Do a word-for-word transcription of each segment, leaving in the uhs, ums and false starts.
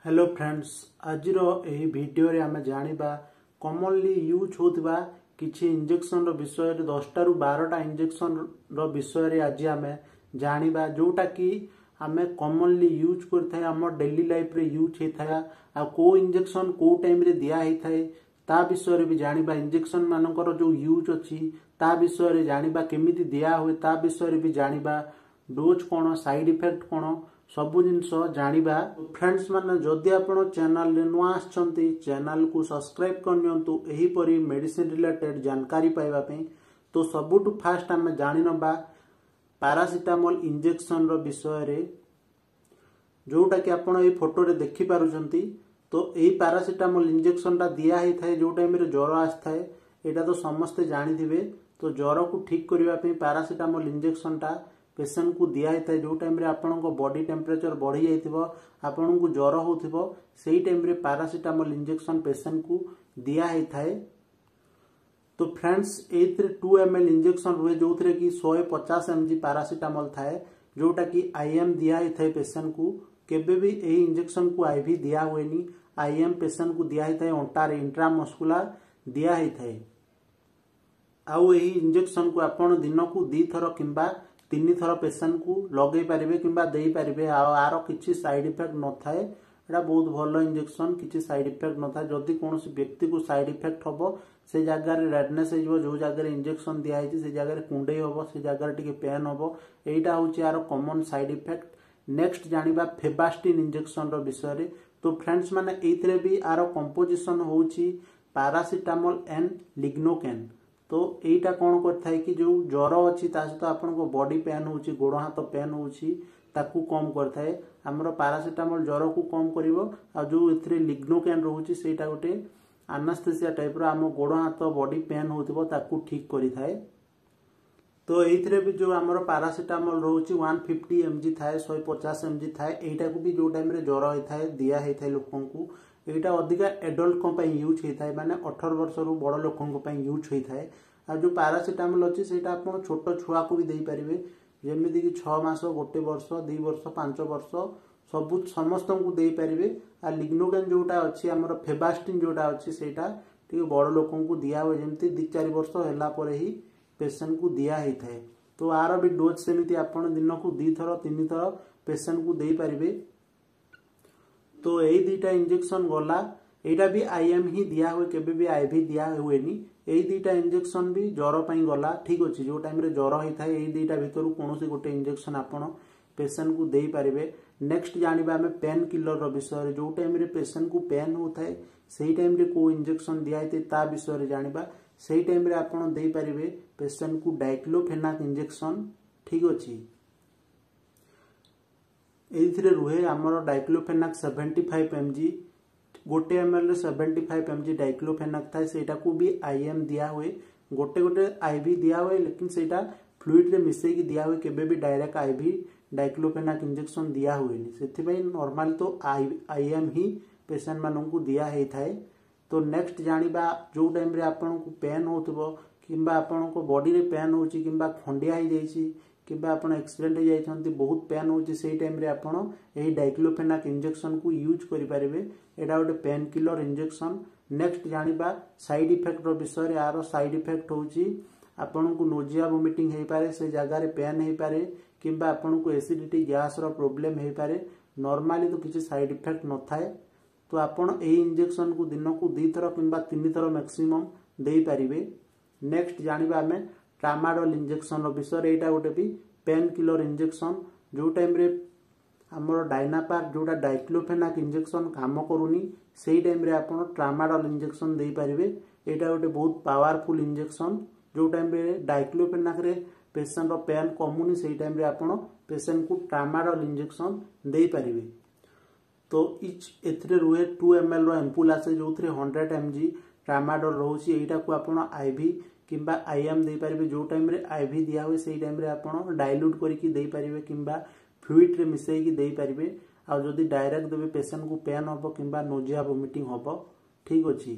Hello friends, आज यही video रे आमे जानिबा कॉमनली यूज होतिबा किछि इंजेक्शन रो विषय रे दस रु बारह टा इंजेक्शन रो विषय रे आज आमे जानिबा जोटा कि आमे कॉमनली यूज करथाय हमर डेली लाइफ रे यूज हेथाय आ को इंजेक्शन को टाइम रे दिया हेथाय ता विषय रे भी जानिबा इंजेक्शन मानकर जो यूज अछि ता विषय रे जानिबा केमिति दिया होय ता विषय रे भी जानिबा डोज कोन साइड इफेक्ट कोन सबु जिनस जानिबा। फ्रेंड्स माने जदि आपण चैनल रे नुआ आछंती चैनल को सब्सक्राइब करनियंतु एही परी मेडिसिन रिलेटेड जानकारी पाइबा पे। तो सबुटु फास्ट आमे जानि नबा पैरासिटामोल इंजेक्शन रो विषय रे जोटा कि आपण ए फोटो रे देखि पारुचंती। तो एही पैरासिटामोल इंजेक्शन ता दिया हे थाए जो टाइम रे ज्वर आस्थाए एटा तो समस्त जानि दिबे। तो ज्वर को ठीक करिवा पे पैरासिटामोल इंजेक्शन ता पेशेंट को दिया होता है जो टाइम रे आपन को बॉडी टेम्परेचर बढ़ी जाइथिबो आपन को ज्वर होथिबो सेही टाइम रे पैरासिटामोल इंजेक्शन पेशेंट को दिया होता है। तो फ्रेंड्स एथरे टू एम एल इंजेक्शन हुए जो थरे कि एक सौ पचास एम जी पैरासिटामोल थाए जोटा कि आईएम दिया होता है पेशेंट को। केबे भी एही इंजेक्शन को आईवी दिया हुएनी, आईएम पेशेंट को दिया होता है अंटार इंट्रामस्कुलर दिया होता है। आउ एही इंजेक्शन को आपन दिन को दी थर किंबा तीन थर पेशेंट को लगे पारे कि दे पारे आर किसी साइड इफेक्ट न थाए। एटा बहुत भल इंजेक्शन, किसी साइड इफेक्ट न थाए। जदि कौन व्यक्ति को साइड इफेक्ट हम से जगार रेडनेस हो जो जगह इंजेक्शन दिखाई से जगह कुंडे हम से जगह टी पेन हम एटा हूँ यार कॉमन साइड इफेक्ट। नेक्स्ट जानिबा फेबास्टिन इंजेक्शन रो विषय रे। तो फ्रेंड्स माने एथरे भी आर कंपोजिशन होउची पैरासिटामोल एंड लिग्नोकेन। तो एटा कौन करथाय कि जो ज्वर अच्छी सहित आपन को बॉडी पेन होउची गोड़ हाथ पेन होउची ताकू कम करथाय। हमरो पैरासिटामोल ज्वर को कम करिवो आ जो एथरे लिग्नोकेन रहउची सेटा गोटे एनेस्थेसिया टाइप रो हम गोड़ हाथ बॉडी पेन होउथिबो ताकू ठीक करिथाय। तो एथरे भी जो हमरो पैरासिटामोल रहउची एक सौ पचास एम जी थाए एक सौ पचास एम जी थाए एटा को भी जो टाइम रे ज्वर होइथाय दिया हेथाय लोकन को। एटा अधिका एडल्ट को पई यूज हेथाय माने अठारह वर्ष रु बड़ लोकन को पई यूज हेथाय। आ जो पैरासिटामोल अछि सेटा आपण छोट छुआ को भी देई परिबे जेमिति कि छह मास गोटे वर्ष दो वर्ष पांच वर्ष सब समस्त को देई परिबे। आ लिग्नोकेन जोटा अछि हमर फेबास्टिन जोटा अछि सेटा टी बड़ लोकन को दिया हो जेमिति दो चार वर्ष हैला परे ही पेशेंट को दिया हेथाय। तो आरो भी डोज सेमिति आपण दिन को दो थर तीन थर पेशेंट को देई परिबे। तो यही दुईटा इंजेक्शन गला एटा भी आईएम ही दिया हुए केबे भी आईवी दिया हुएनी। यही दुईटा इंजेक्शन भी ज्वर पई गला ठीक अछि। जो टाइम रे ज्वर होई थाए एही दुईटा भितरु कोनोसी गोटे इंजेक्शन आपण पेशेंट को देई पारिबे। नेक्स्ट जानिबा हमें पेन किलर रो विषय रे। जो टाइम रे पेशेंट को पेन होथाय सेही टाइम रे को इंजेक्शन दिया हेते ता विषय रे जानिबा। सेही टाइम रे आपण देई पारिबे पेशेंट को डाइक्लोफेनाक इंजेक्शन ठीक अछि। एथिरे रुहे हमर डाइक्लोफेनाक पचहत्तर एम जी गोटे एमएल रे पचहत्तर एम जी डाइक्लोफेनाक थाए सेटा को भी आईएम दिया हुए गोटे गोटे आईवी दिया हुए लेकिन सेटा फ्लूइड रे मिसई की दिया हुए केबे भी डायरेक्ट आईवी डाइक्लोफेनाक इंजेक्शन दिया हुएनी। सेथि पई नॉर्मल तो आईएम ही पेशेंट मानन को दिया हे थाए। तो नेक्स्ट जानिबा जो टाइम रे आपन को पेन होतबो किंबा आपन को बॉडी रे पेन होची किंबा खंडिया ही जाईची किंबा आपण एक्सीडेंट हो जाइछंती बहुत पेन होची सेही टाइम रे आपण एही डाइक्लोफेनाक इंजेक्शन को यूज करि पारिबे। एटा गोटे पेन किलर इंजेक्शन। नेक्स्ट जानिबा साइड इफेक्ट रो विषय रे। आरो साइड इफेक्ट होची आपण को नोजिया वोमिटिंग हे पारे से जगह रे पेन हे पारे किंबा आपण को एसिडिटी गैस रो प्रॉब्लम हे पारे। नॉर्मली तो किछि साइड इफेक्ट न थाए। तो आपण एही इंजेक्शन को दिन को दो थर किंबा तीन थर मैक्सिमम देई पारिबे। नेक्स्ट जानिबा हमें ट्रामाडोल इंजेक्शन रो विषय एटा गोटे भी पेन किलर इंजेक्शन। जो टाइम रे हमर डायनापार जोटा डाइक्लोफेनाक इंजेक्शन काम करूनी सेही टाइम रे आपण ट्रामाडोल इंजेक्शन देई पारिबे। एटा गोटे बहुत पावरफुल इंजेक्शन। जो टाइम रे डाइक्लोफेनाक रे पेशेंट रो पेन कमुनी सेही टाइम रे आपण पेशेंट को ट्रामाडोल इंजेक्शन देई पारिबे। तो इच एथरे रुहे दो एम एल रो एम्पुल आसे जो थरे सौ एम जी ट्रामाडोल रहउची। एटा को आपण आईवी किंबा आईएम दे पारिबे। जो टाइम रे आईवी दिया हुए सेही टाइम रे आपण डाइल्यूट करके दे पारिबे किंबा फ्लूइड रे मिसई की दे पारिबे। आ जदी डायरेक्ट देबे पेशेंट को पेन होबो किंबा नोजिया वोमिटिंग होबो ठीक अछि।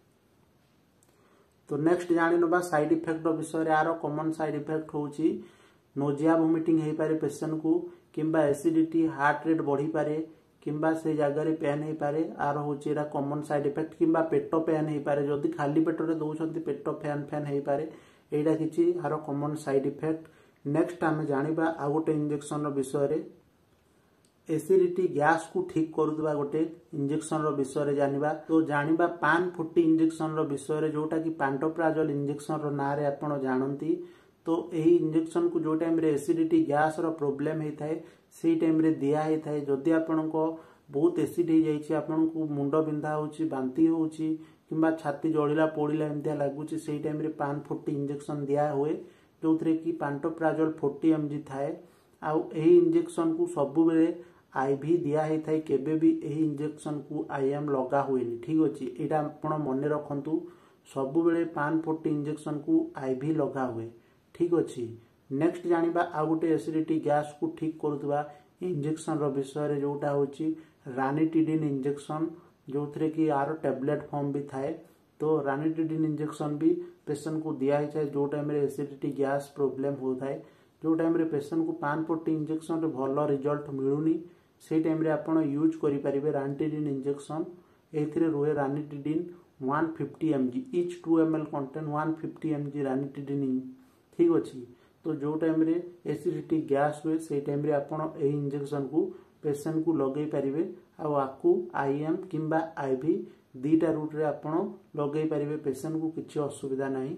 तो नेक्स्ट जानि नबा साइड इफेक्ट रो विषय रे। आरो कॉमन साइड इफेक्ट होउची नोजिया वोमिटिंग हे पारे पेशेंट को किंबा एसिडिटी हार्ट रेट बढ़ी पारे किंबा से जगह पेन हो पारे आर हूँ कॉमन साइड इफेक्ट किंबा पेट पेन हो पारे जदि खाली पेटर दौरान पेट फैन फैन हो पारे यहाँ किसी आर कॉमन साइड इफेक्ट। नेक्स्ट आम जाना आउ गोटे इंजेक्शन विषय एसिडिटी गैस को ठीक करुवा गोटे इंजेक्शन विषय जानिबा। तो जानिबा पान फुटी इंजेक्शन विषय जोटा कि पैंटोप्राजोल इंजेक्शन ना रे आपण जानती। तो यही इंजेक्शन को जो टाइम रे एसिडिटी गैस रो प्रॉब्लम होता है से टाइम रे दिया होता है। जदि आपण को बहुत एसिड हो जाइए आपण को मुंड बिंधा होची बांती होची किंबा छाती जलिला पोड़िला एमतिया लागुची से टाइम रे पान फुटी इंजेक्शन दिया हुए जो थे कि पैंटोप्राजोल फोर्टी एम जी थाए। आउ यही इंजेक्शन को सबु बेले आईवी दिया होता है केबे भी यही इंजेक्शन को आईएम लगा हुए ठीक अच्छे यहाँ आप मन रखु सबु बेले पान फोर्टी इंजेक्शन को आईवी लगा हुए ठीक अच्छे। नेक्स्ट जानिबा आ गोटे एसिडिटी गैस को ठीक करुवा इंजेक्शन विषय जोटा हूँ रानिटिडिन इंजेक्शन जो थे कि यार टैबलेट फॉर्म भी थाए। तो रानिटिडिन इंजेक्शन भी पेशेंट को दिया है जो टाइम रे एसिडिटी गैस प्रॉब्लम होता है जो टाइम रे पेशेंट को पान फोर्टी इंजेक्शन भल रिजल्ट मिलूनी से टाइम रे आपण यूज करें रानिटिडिन इंजेक्शन। एथिरे रुहे ranitidine one fifty M G each two M L contain one fifty M G ranitidine ठीक अच्छे। तो जो टाइम रे एसिडिटी गैस हुए से टाइम रे आपण ए इंजेक्शन को पेशेंट को लगे पारे आपको आईएम किंबा आईवी दीटा रूट रे आपण लगे पारे पेशेंट को किसी असुविधा नहीं।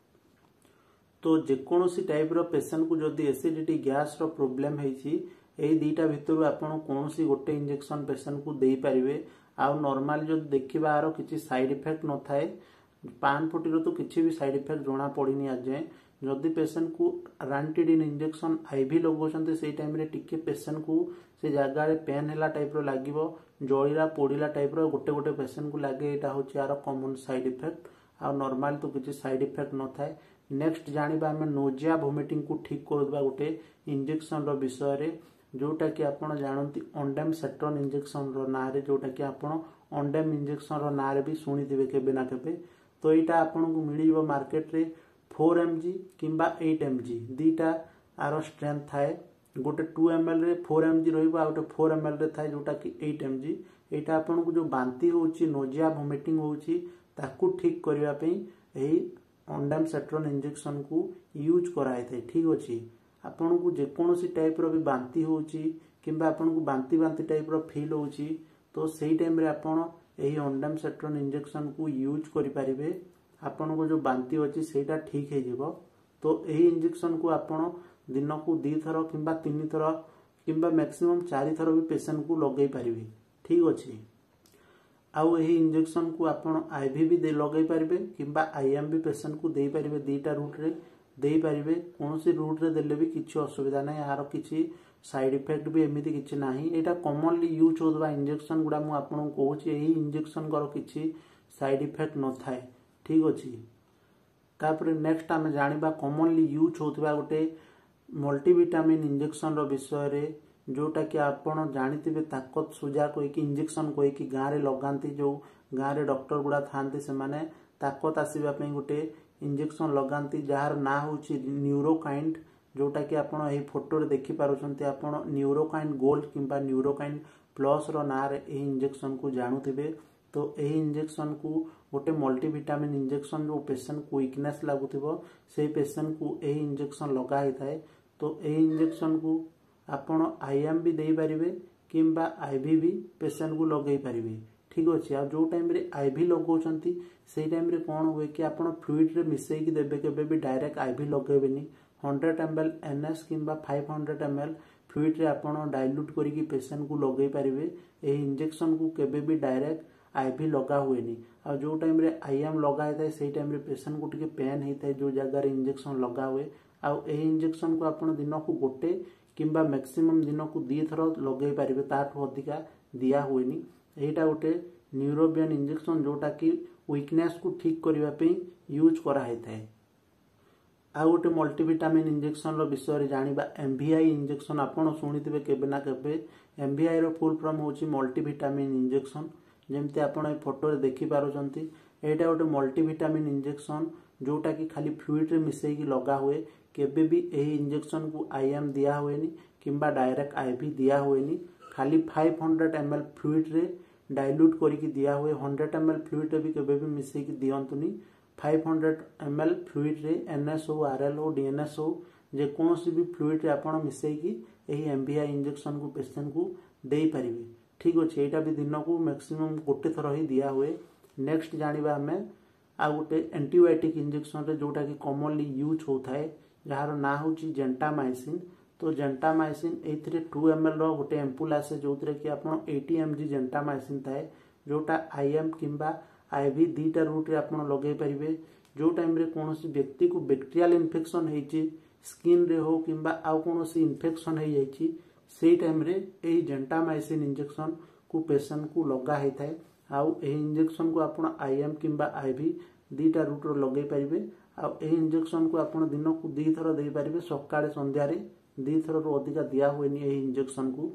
तो जेकोसी टाइप रो पेशेंट को जदि एसिडिटी गैस रो प्रॉब्लम होती यही दीटा भितर आपड़ कौन गोटे इंजेक्शन पेशेंट को दे पारे। आउ नॉर्मल जो देखा आर किसी साइड इफेक्ट न थाए पान फुटीर तो किसी भी साइड इफेक्ट जना पड़नी आज जाए। जदि पेशेंट को रानिटिडिन इंजेक्शन आईवी लगौते से टाइम रे टिके पेशेंट को से जगह पेन है टाइप लगे जलिला पोड़िला टाइप गोटे गोटे पेशेंट को लगे यहाँ हूँ यार कॉमन साइड इफेक्ट आउ नॉर्मल तो किसी साइड इफेक्ट न थाए। नेक्स्ट जानिबा आम नोजिया वोमिटिंग को ठीक करुवा गोटे इंजेक्शन विषय जोटा कि आपड़ जानती अंडेम सेट्रन इंजेक्शन ना रे जोटा कि आपड़ अंडेम इंजेक्शन ना रे भी शुणिथे केबे ना केबे। तो यहाँ आपन को मिल मार्केट रे फोर एम जी किंबा एट एम जी दीटा आर स्ट्रेंथ थाए गोटे टू एम एल रे फोर एम जी रोटे फोर एम एल रे थाए जोटा कि एट एम जी। यहाँ आपन को जो बांती होची नोजिया वोमिटिंग होची ताकू ठीक करने यही अंडेम सेट्रन इंजेक्शन को यूज कराई थे ठीक अच्छे। आपन को जेकोसी टाइप रो भी बांती होची किंबा आपन को बांती बांती टाइप रो फील होची तो सही टाइम रे आपन यही अंडेम सेट्रन इंजेक्शन को यूज करि परिबे आपन को जो बांती होची सेटा ठीक हे जिवो। तो यही इंजेक्शन को आपन दिन को दी थर किंबा तीन थर किंबा मैक्सिमम चार थर भी पेशेंट को लगे पारिबे ठीक अच्छे। आउ यही इंजेक्शन को आपन आईवी भी दे लगे पारिबे किंबा आईएम भी पेशेंट को दे पारिबे दीटा रूट रे दे पारिबे कौन सी रूट रे देले भी किसी असुविधा नहीं यार किसी साइड इफेक्ट भी एमती किसी ना। यहाँ कॉमनली यूज होता इंजेक्शन गुड़ा मुझे आपको कहूँ यही इंजेक्शन कर किसी साइड इफेक्ट न थाए ठीक अच्छे। तापर नेक्स्ट आम जाना कॉमनली यूज होता गोटे मल्टीविटामिन इंजेक्शन विषय जोटा कि आपड़ जानी ताकत सुजा कहीकि इंजेक्शन कहीकि गाँव में लगाती जो गाँव में डॉक्टर गुड़ा था से ताकत आसवाई गोटे इंजेक्शन लगाती जार ना हूँ न्यूरोकाइंड जोटा कि आप फोटो देखी पार्टी आप न्यूरोकाइंड गोल्ड किंबा न्यूरोकाइंड प्लस रो ना रे इंजेक्शन को जानूे। तो यही इंजेक्शन को गोटे मल्टीविटामिन इंजेक्शन जो पेशेंट को वीकनेस लगुव से पेशेंट को यही इंजेक्शन लगा होता है। तो यही इंजेक्शन को आपड़ आईएम भी दे पारिबे किंबा आईवी भी पेशेंट को लगे पारिबे ठीक अच्छे। आ जो टाइम रे आईवी लगाउछंती से टाइम रे कौन हुए कि आपड़ फ्लूइड रे मिसेकी देबे केबे भी डायरेक्ट आईवी लगेबेनी हंड्रेड एम एल एनएस किंबा five hundred M L fluid रे आपड़ डाइल्यूट करिकी पेशेंट को लगे पारिबे। एही इंजेक्शन को केबे भी डायरेक्ट आईवी लगा हुएनी। आ जो टाइम रे आईएम लगा होता है से टाइम रे पेशेंट को टिके पेन होता है जो जगह रे इंजेक्शन लगा हुए। आ एही इंजेक्शन को आपड़ दिन को गोटे किंबा मैक्सिमम दिन को दी थर लगे पारिबे ताठू अधिका दिया हुएनी। एटा गोटे न्यूरोबियन इंजेक्शन जोटा कि वीकनेस को ठीक करने यूज कराई थाए। आ गोटे मल्टीविटामिन इंजेक्शन विषय जाना एमवीआई इंजेक्शन आपड़ शुणिथे केबे ना केबे। एमवीआई रो फुल फॉर्म होची मल्टीविटामिन इंजेक्शन जमती आपड़ फोटो रे देखी पारुचंती। एटा गोटे मल्टीविटामिन इंजेक्शन जोटा कि खाली फ्लूइड रे मिसेकी लगा हुए केबे भी यही इंजेक्शन को आईएम दिया हुएनी किंबा डायरेक्ट आईवी दिया हुएनी खाली five hundred M L fluid रे डाइल्यूट करके दिया हुए। हंड्रेड एम एल फ्लुइड रे भी केबे भी मिसेकी दियंतुनी। Five hundred M L fluid रे एनएस हो, आरएल हो, डीएनएस हो, जेकोसी भी फ्लुइड रे आपण मिसेकी एही एमवीआई इंजेक्शन को पेशेंट को देई परिबे। ठीक अछि, एटा भी दिन को मैक्सिमम गोटे थर ही दिया हुए। नेक्स्ट जानिबा हमें आ गोटे एंटीबायोटिक इंजेक्शन रे जोटा कि कॉमनली यूज होता है, जार ना होची जेंटामाइसिन। तो जेंटामाइसिन एथिरे टू एम एल रो गोटे एम्पुल आसे, जो कि आपण एटी एम जी जेंटामाइसिन थाए, जोटा आईएम किंबा आईवी दीटा रूट रे आपण लगे परिबे। जो टाइम रे कोनोसी व्यक्ति को बैक्टीरियल इन्फेक्शन हेची, स्किन रे हो किंबा आउ कोनोसी इन्फेक्शन हे जाइची, सेही टाइम रे एही जेंटामाइसिन इंजेक्शन को पेशेंट को लगा हे थाए। आउ एही इंजेक्शन को आपण आईएम किंबा आईवी दीटा रूट रो लगे परिबे। आउ एही इंजेक्शन को आपण दिन को दी थर दे परिबे, सकाळे संध्या रे दी थर रो अधिका दिया हुएनी एही इंजेक्शन को।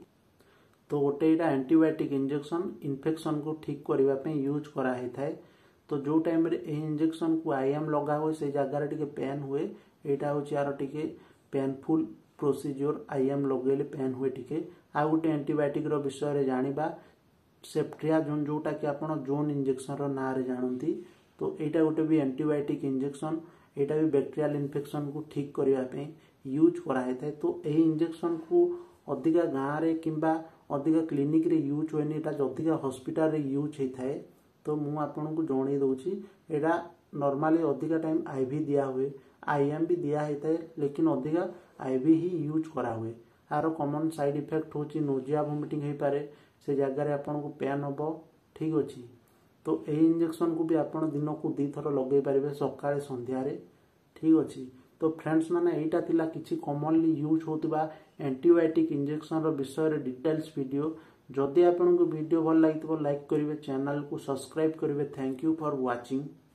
तो गोटे एटा एंटीबायोटिक इंजेक्शन इन्फेक्शन को ठीक करबा पे यूज करा हे थाए। तो जो टाइम रे एही इंजेक्शन को आईएम लगा हुए से जगह रे टिके पेन हुए, एटा होची यार टिके पेनफुल प्रोसीजर। आईएम लगेले पेन हुए टिके। आ गोटे एंटीबायोटिक रो विषय रे जानिबा सेफ्ट्रियाजोन, जोटा कि आपण जोन इंजेक्शन रो ना रे जानंती। तो एटा गोटे भी एंटीबायोटिक इंजेक्शन, एटा भी बैक्टीरियल इन्फेक्शन को ठीक करबा पे यूज करा हे थाए। तो एही इंजेक्शन को अधिका गाँ रे किंबा अधिका क्लिनिक रे यूज होएनी, एटा अधिका हॉस्पिटल रे यूज हे थाए। तो मु आपन को जणै दउची, एटा नॉर्मली अधिका टाइम आईवी दिया हुए, आईएम भी दिया हे थाए, लेकिन अधिका आईवी ही यूज करा हुए। आर कॉमन साइड इफेक्ट होची नोजिया वोमिटिंग हे पारे, से जगह रे आपन को पेन हबो। ठीक अछि, तो एही इंजेक्शन को भी आपण दिन को दी थर लगे पारिबे, सकाळे संध्या रे। ठीक अछि, तो फ्रेंड्स माने एटा थिला किछि कॉमनली यूज होतबा एंटीबायोटिक इंजेक्शन रो विषय रे डिटेल्स वीडियो। जदि आपन को वीडियो भल लागितबो लाइक करिवे, चैनल को सब्सक्राइब करिवे। Thank you for watching.